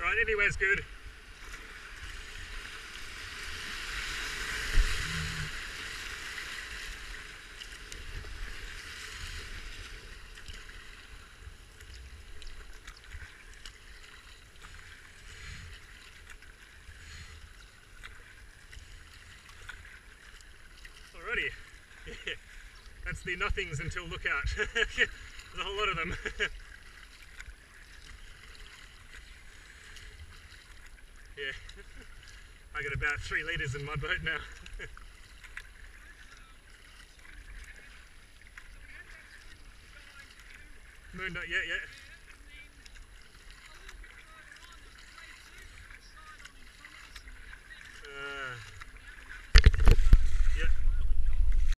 alright, anywhere's good. Alrighty, yeah, that's the nothings until lookout. There's a whole lot of them. Yeah, I got about 3 litres in my boat now. Moon, yeah, yeah.